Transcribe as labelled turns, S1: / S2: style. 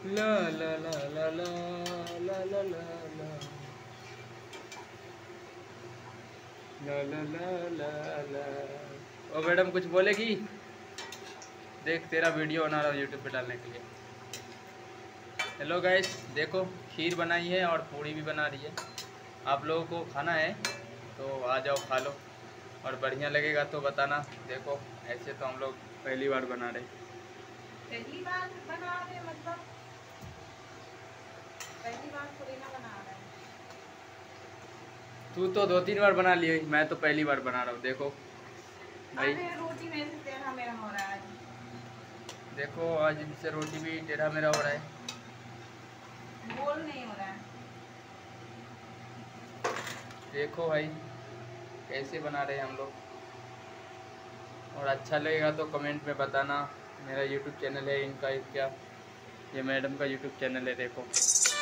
S1: ला ला ला ला ला ला ला ला ला ला ला ला ला। ओ madam कुछ बोलेगी? देख तेरा वीडियो बना रहा हूँ यूट्यूब पे डालने के लिए। हेलो गाइस, देखो खीर बनाई है और पूड़ी भी बना रही है। आप लोगों को खाना है तो आ जाओ खा लो, और बढ़िया लगेगा तो बताना। देखो ऐसे तो हम लोग पहली बार बना रहे।
S2: पहली बार बना रहे मतलब पहली बार थोड़ी ना बना रहे हैं।
S1: तू तो 2-3 बार बना ली, मैं तो पहली बार बना रहा हूँ। देखो भाई,
S2: अरे रोटी में से टेढ़ा मेढ़ा हो रहा है।
S1: देखो आज इनसे रोटी भी टेढ़ा मेढ़ा हो रहा है।
S2: गोल नहीं हो रहा है।
S1: देखो भाई कैसे बना रहे हैं हम लोग, और अच्छा लगेगा तो कमेंट में बताना। मेरा यूट्यूब चैनल है, इनका क्या, ये मैडम का यूट्यूब चैनल है। देखो